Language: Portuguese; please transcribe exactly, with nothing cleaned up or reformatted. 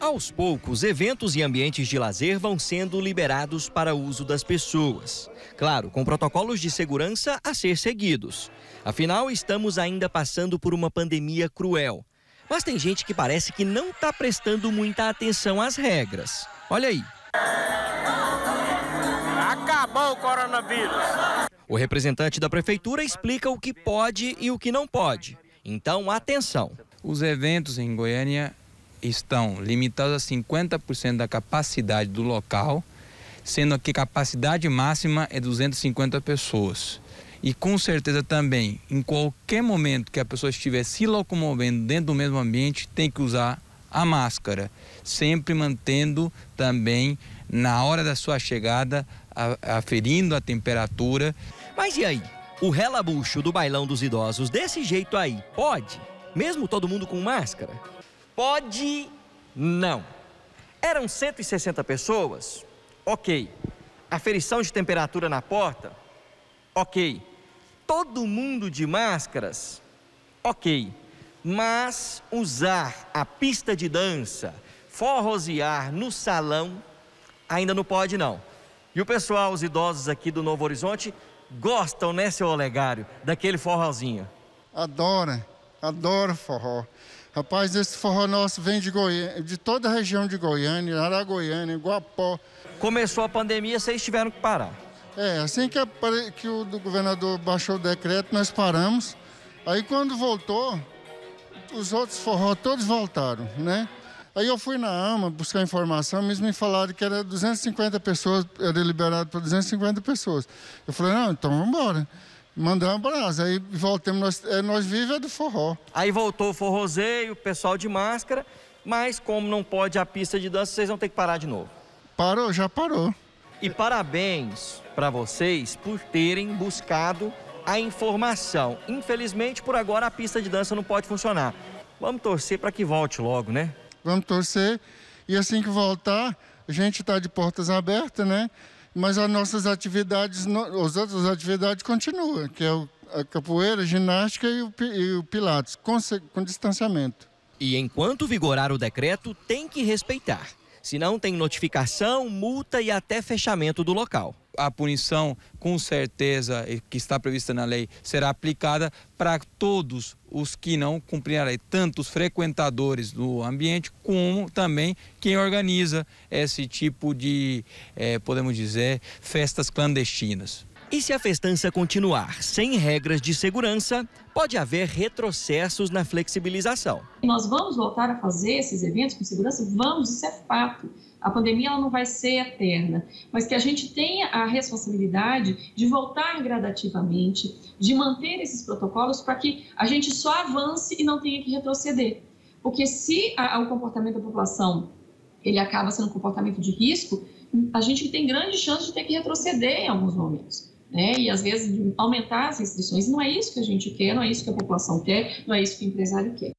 Aos poucos, eventos e ambientes de lazer vão sendo liberados para uso das pessoas. Claro, com protocolos de segurança a ser seguidos. Afinal, estamos ainda passando por uma pandemia cruel. Mas tem gente que parece que não está prestando muita atenção às regras. Olha aí. Acabou o coronavírus. O representante da prefeitura explica o que pode e o que não pode. Então, atenção. Os eventos em Goiânia estão limitados a cinquenta por cento da capacidade do local, sendo que a capacidade máxima é duzentas e cinquenta pessoas. E com certeza também, em qualquer momento que a pessoa estiver se locomovendo dentro do mesmo ambiente, tem que usar a máscara, sempre mantendo também, na hora da sua chegada, aferindo a temperatura. Mas e aí? O relabucho do bailão dos idosos desse jeito aí, pode? Mesmo todo mundo com máscara? Pode não. Eram cento e sessenta pessoas? Ok. Aferição de temperatura na porta? Ok. Todo mundo de máscaras? Ok. Mas usar a pista de dança, forrosear no salão, ainda não pode não. E o pessoal, os idosos aqui do Novo Horizonte, gostam, né, seu Olegário, daquele forrozinho? Adora, adoro forró. Rapaz, esse forró nosso vem de Goiânia, de toda a região de Goiânia, Aragoiânia, Guapó. Começou a pandemia, vocês tiveram que parar. É, assim que, a, que o do governador baixou o decreto, nós paramos. Aí quando voltou, os outros forró todos voltaram, né? Aí eu fui na AMA buscar informação, eles me falaram que era duzentas e cinquenta pessoas, era liberado para duzentas e cinquenta pessoas. Eu falei, não, então vamos embora. Mandamos brasa, aí voltamos, nós, é, nós vivemos é do forró. Aí voltou o forrozeio, o pessoal de máscara, mas como não pode a pista de dança, vocês vão ter que parar de novo. Parou, já parou. E parabéns para vocês por terem buscado a informação. Infelizmente, por agora, a pista de dança não pode funcionar. Vamos torcer para que volte logo, né? Vamos torcer, e assim que voltar, a gente está de portas abertas, né? Mas as nossas atividades, as outras atividades continuam, que é a capoeira, a ginástica e o, e o pilates, com, com distanciamento. E enquanto vigorar o decreto, tem que respeitar. Senão tem notificação, multa e até fechamento do local. A punição, com certeza, que está prevista na lei, será aplicada para todos os que não cumprirem a lei, tanto os frequentadores do ambiente, como também quem organiza esse tipo de, é, podemos dizer, festas clandestinas. E se a festança continuar sem regras de segurança, pode haver retrocessos na flexibilização. Nós vamos voltar a fazer esses eventos com segurança? Vamos, isso é fato. A pandemia ela não vai ser eterna, mas que a gente tenha a responsabilidade de voltar gradativamente, de manter esses protocolos para que a gente só avance e não tenha que retroceder. Porque se a, o comportamento da população ele acaba sendo um comportamento de risco, a gente tem grande chance de ter que retroceder em alguns momentos. Né? E às vezes aumentar as restrições, não é isso que a gente quer, não é isso que a população quer, não é isso que o empresário quer.